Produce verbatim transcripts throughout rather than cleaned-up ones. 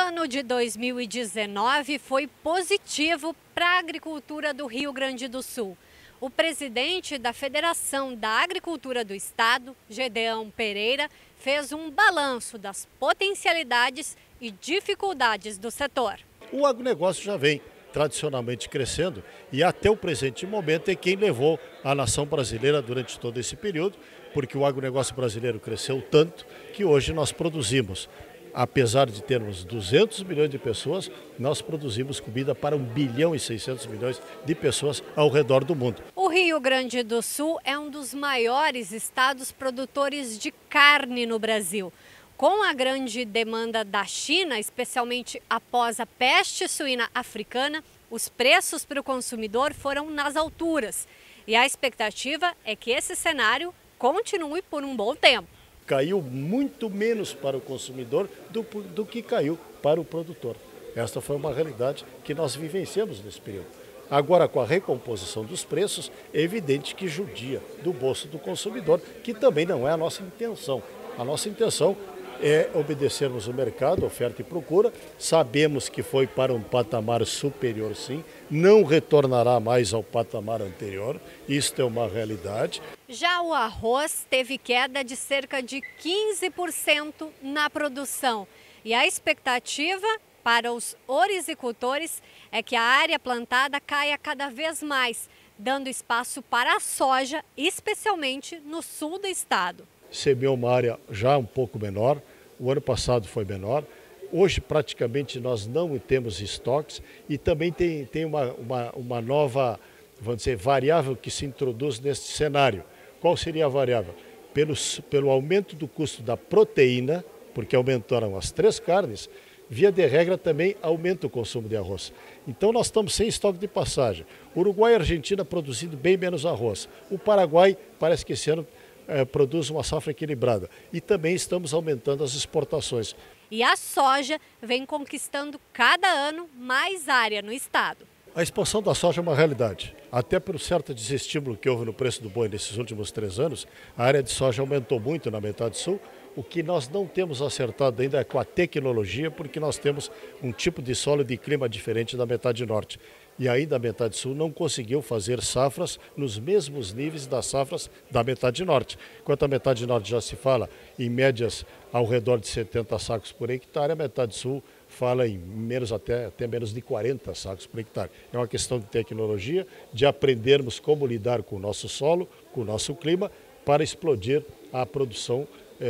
ano de dois mil e dezenove foi positivo para a agricultura do Rio Grande do Sul. O presidente da Federação da Agricultura do Estado, Gedeão Pereira, fez um balanço das potencialidades e dificuldades do setor. O agronegócio já vem tradicionalmente crescendo e até o presente momento é quem levou a nação brasileira durante todo esse período, porque o agronegócio brasileiro cresceu tanto que hoje nós produzimos, apesar de termos duzentos milhões de pessoas, nós produzimos comida para um bilhão e seiscentos milhões de pessoas ao redor do mundo. O Rio Grande do Sul é um dos maiores estados produtores de carne no Brasil. Com a grande demanda da China, especialmente após a peste suína africana, os preços para o consumidor foram nas alturas. E a expectativa é que esse cenário continue por um bom tempo. Caiu muito menos para o consumidor do, do que caiu para o produtor. Esta foi uma realidade que nós vivenciamos nesse período. Agora, com a recomposição dos preços, é evidente que judia do bolso do consumidor, que também não é a nossa intenção. A nossa intenção é obedecermos o mercado, oferta e procura. Sabemos que foi para um patamar superior, sim, não retornará mais ao patamar anterior, isto é uma realidade. Já o arroz teve queda de cerca de quinze por cento na produção e a expectativa para os orizicultores é que a área plantada caia cada vez mais, dando espaço para a soja, especialmente no sul do estado. Semeou uma área já um pouco menor, o ano passado foi menor, hoje praticamente nós não temos estoques e também tem, tem uma, uma, uma nova, vamos dizer, variável que se introduz neste cenário. Qual seria a variável? Pelo, pelo aumento do custo da proteína, porque aumentaram as três carnes, via de regra também aumenta o consumo de arroz. Então nós estamos sem estoque de passagem. Uruguai e Argentina produzindo bem menos arroz. O Paraguai parece que esse ano É, produz uma safra equilibrada e também estamos aumentando as exportações. E a soja vem conquistando cada ano mais área no estado. A expansão da soja é uma realidade. Até pelo certo desestímulo que houve no preço do boi nesses últimos três anos, a área de soja aumentou muito na metade sul. O que nós não temos acertado ainda é com a tecnologia, porque nós temos um tipo de solo e de clima diferente da metade norte. E ainda a metade sul não conseguiu fazer safras nos mesmos níveis das safras da metade norte. Enquanto a metade norte já se fala em médias ao redor de setenta sacos por hectare, a metade sul fala em menos até, até menos de quarenta sacos por hectare. É uma questão de tecnologia, de aprendermos como lidar com o nosso solo, com o nosso clima, para explodir a produção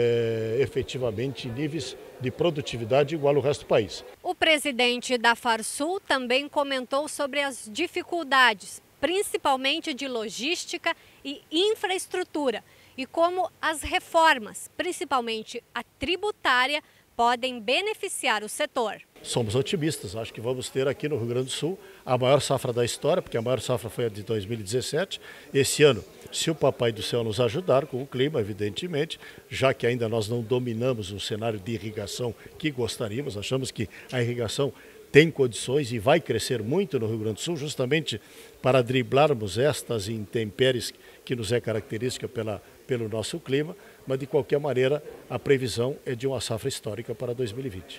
É, efetivamente em níveis de produtividade igual ao resto do país. O presidente da Farsul também comentou sobre as dificuldades, principalmente de logística e infraestrutura, e como as reformas, principalmente a tributária, podem beneficiar o setor. Somos otimistas, acho que vamos ter aqui no Rio Grande do Sul a maior safra da história, porque a maior safra foi a de dois mil e dezessete. Esse ano, se o Papai do Céu nos ajudar com o clima, evidentemente, já que ainda nós não dominamos o cenário de irrigação que gostaríamos, achamos que a irrigação tem condições e vai crescer muito no Rio Grande do Sul, justamente para driblarmos estas intempéries que nos é característica pela, pelo nosso clima, mas de qualquer maneira a previsão é de uma safra histórica para dois mil e vinte.